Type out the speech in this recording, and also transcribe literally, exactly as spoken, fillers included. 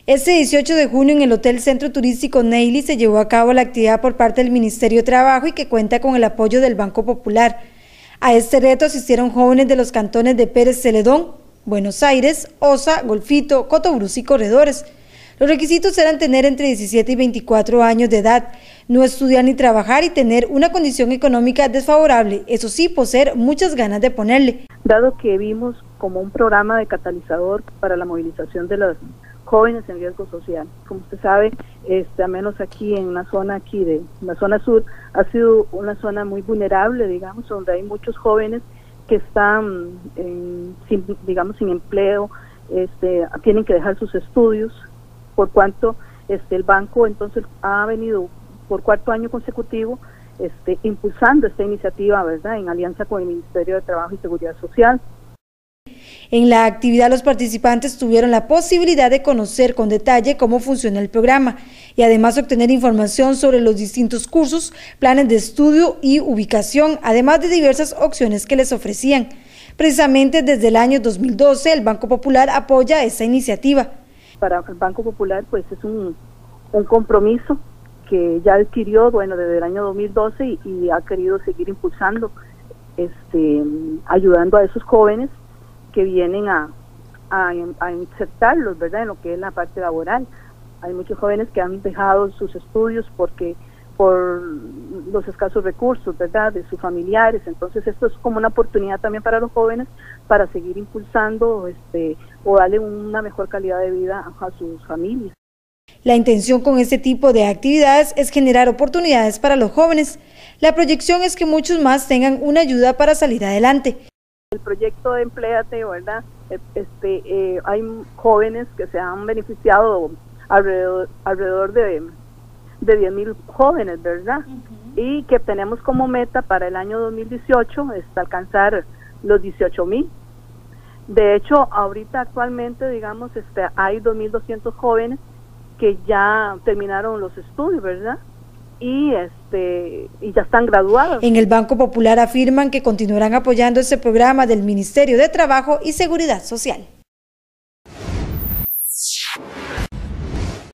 Este dieciocho de junio en el Hotel Centro Turístico Neily se llevó a cabo la actividad por parte del Ministerio de Trabajo y que cuenta con el apoyo del Banco Popular. A este reto asistieron jóvenes de los cantones de Pérez Celedón, Buenos Aires, Osa, Golfito, Cotobruz y Corredores. Los requisitos eran tener entre diecisiete y veinticuatro años de edad, no estudiar ni trabajar y tener una condición económica desfavorable, eso sí, poseer muchas ganas de ponerle. Dado que vimos como un programa de catalizador para la movilización de los jóvenes en riesgo social. Como usted sabe, este, al menos aquí en la zona aquí de la zona sur, ha sido una zona muy vulnerable, digamos, donde hay muchos jóvenes que están, en, sin, digamos, sin empleo, este, tienen que dejar sus estudios, por cuanto este, el banco entonces ha venido por cuarto año consecutivo este, impulsando esta iniciativa, ¿verdad?, en alianza con el Ministerio de Trabajo y Seguridad Social. En la actividad los participantes tuvieron la posibilidad de conocer con detalle cómo funciona el programa y además obtener información sobre los distintos cursos, planes de estudio y ubicación, además de diversas opciones que les ofrecían. Precisamente desde el año dos mil doce el Banco Popular apoya esta iniciativa. Para el Banco Popular pues es un, un compromiso que ya adquirió, bueno, desde el año dos mil doce y, y ha querido seguir impulsando, este, ayudando a esos jóvenes que vienen a, a, a insertarlos, ¿verdad?, en lo que es la parte laboral. Hay muchos jóvenes que han dejado sus estudios porque por los escasos recursos, ¿verdad?, de sus familiares. Entonces esto es como una oportunidad también para los jóvenes para seguir impulsando este, o darle una mejor calidad de vida a sus familias. La intención con este tipo de actividades es generar oportunidades para los jóvenes. La proyección es que muchos más tengan una ayuda para salir adelante. El proyecto de Empléate, ¿verdad? Este, eh, hay jóvenes que se han beneficiado alrededor, alrededor de, de diez mil jóvenes, ¿verdad? Uh-huh. Y que tenemos como meta para el año dos mil dieciocho es alcanzar los dieciocho mil. De hecho, ahorita actualmente, digamos, este, hay dos mil doscientos jóvenes que ya terminaron los estudios, ¿verdad?, y este y ya están graduados. En el Banco Popular afirman que continuarán apoyando este programa del Ministerio de Trabajo y Seguridad Social.